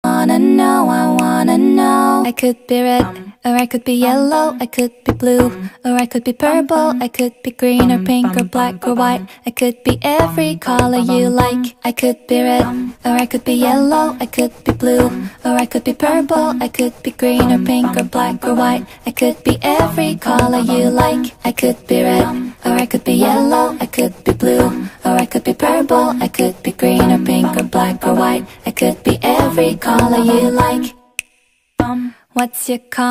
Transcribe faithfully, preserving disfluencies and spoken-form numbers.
wanna know, I wanna know. I could be red, or I could be yellow, I could be blue, or I could be purple, I could be green or pink or black or white. I could be every color you like. I could be red, or I could be yellow, I could be blue, or I could be purple, I could be green or pink or black or white. I could be every color you like. I could be red, or I could be yellow, I could be blue, or I could be purple, I could be green or pink or black or white. I could be every color you like. What's your color?